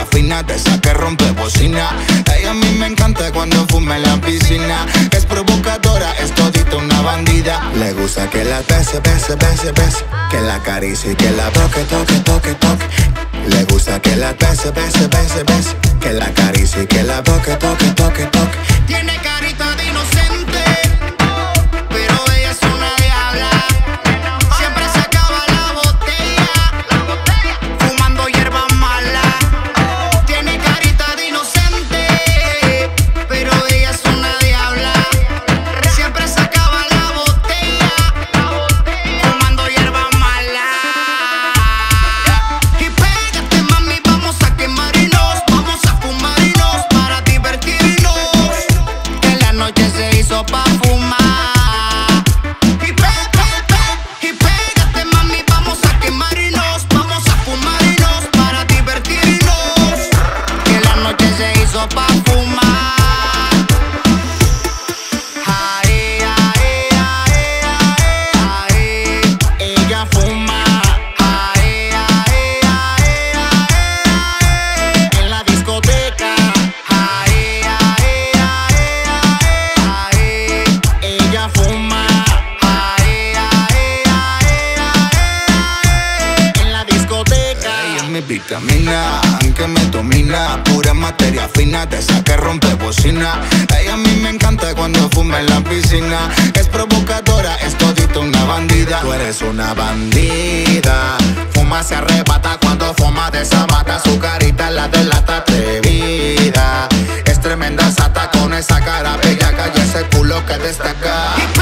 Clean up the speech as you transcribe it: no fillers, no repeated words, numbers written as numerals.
fina, de esa que rompe bocina. Ella a mí me encanta cuando fuma en la piscina. Es provocadora, es todita una bandida. Le gusta que la bese, bese, bese, bese, que la acaricie y que la toque, toque, toque, toque. Le gusta que la bese, bese, bese, bese, que la acaricie y que la toque, toque, toque, toque. Tiene carita de inocente, pero ella es una diabla. Siempre se acaba la botella, fumando hierba mala. Tiene carita de inocente, pero ella es una diabla. Siempre se acaba la botella, fumando hierba mala. Y pégate, mami, vamos a quemarnos, vamos a fumarnos para divertirnos. Que la noche se hizo pa' fumar. Y pégate, mami, vamos a quemarnos, vamos a fumarnos para divertirnos. Que la noche se hizo pa' fumar. Ay, ay, ay, ay, ay, ella fuma. Ay, ay, ay, ay, en la discoteca. Ay, ay, ay, ay, ella fuma. Ay, ay, ay, ay, en la discoteca. Ella es mi vitamina, aunque me domina. Pura materia fina, de esa que rompe bocina. Ella a mí me encanta cuando fuma en la piscina. Es provocadora, es todita una bandida. Tú eres una bandida. Fuma, se arrebata cuando fuma, desabata. Su carita la delata atrevida. Es tremenda sata con esa cara bellaca y ese culo que destaca.